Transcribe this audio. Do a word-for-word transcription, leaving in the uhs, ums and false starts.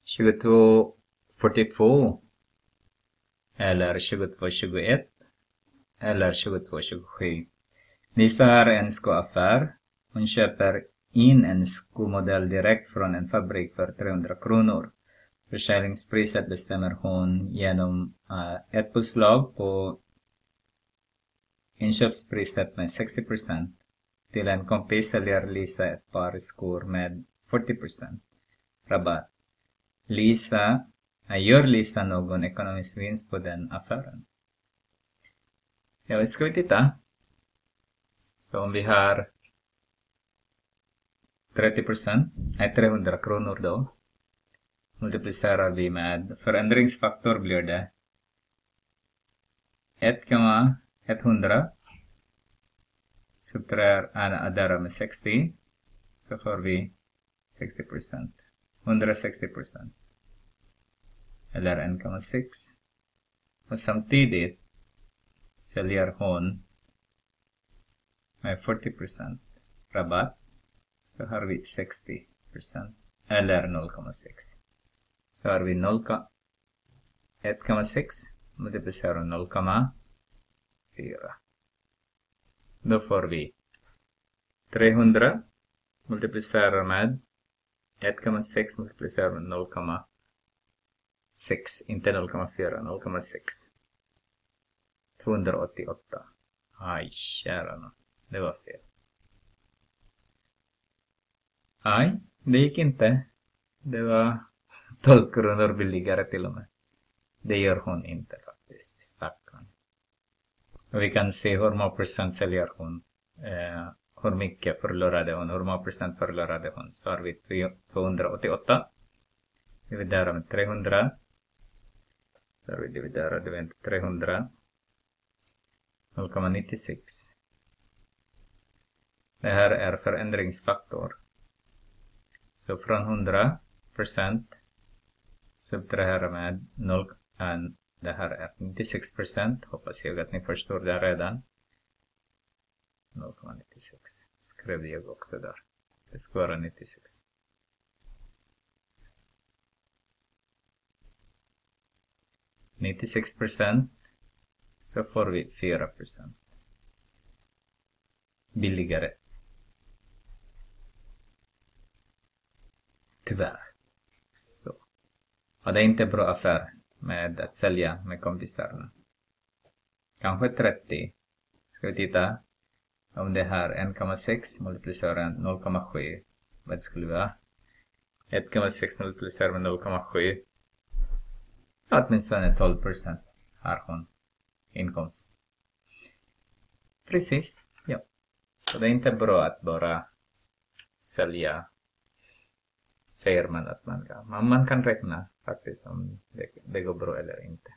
tjugotvå fyrtiotvå eller tjugotvå tjugoett eller tjugotvå tjugosju. Lisa har en skoaffär. Hon köper in en skomodell direkt från en fabrik för trehundra kronor. Försäljningspriset bestämmer hon genom uh, ett påslag på inköpspriset med sextio procent. Till en kompis säljer Lisa ett par skor med fyrtio procent rabatt. Lisa, uh, gör Lisa någon ekonomisk vinst på den affären? Ja, ska vi titta. Så om vi har trettio procent, är trehundra kronor då. Multiplicerar vi med förändringsfaktor blir det ett komma hundra. Subtraherar addera med sextio. Så får vi sextio procent. hundrasextio procent. Eller en komma sex. Och samtidigt säljer hon med fyrtio procent rabatt. Så har vi sextio procent. Eller noll komma sex. Så har vi ett komma sex multiplicerar noll komma fyra. Då får vi trehundra multiplicerar med ett komma sex multiplicerar med noll komma sex. Inte noll komma fyra, noll komma sex. tvåhundraåttioåtta. Aj, kära nån. Det var fel. Aj, det gick inte. Det var tolv kronor billigare till och med. Det gör hon inte faktiskt. Stackarn. Och vi kan se hur många procent säljer hon. Eh, hur mycket förlorade hon. Hur många procent förlorade hon. Så har vi tvåhundraåttioåtta. Dividerar med trehundra. Så har vi dividerat med trehundra. noll komma nittiosex. Det här är förändringsfaktor. Så från hundra procent subtraherar med noll. Det här är nittiosex procent. Hoppas jag att ni förstår det redan. noll komma nittiosex. Skrev jag också där. Det ska vara nittiosex. nittiosex procent. Så får vi fyra procent. Billigare. Tyvärr. Så. Och det är inte bra affär med att sälja med kompisarna. Kanske trettio. Ska vi titta. Om det här en komma sex multiplicerar noll komma sju. Vad skulle vi ha? ett komma sex multiplicerar med noll komma sju. Åtminstone tolv procent har hon inkomst. Precis. Ja. Så det är inte bra att bara sälja. Säger man att man kan. Man, man kan räkna faktiskt om det, det går bra eller inte.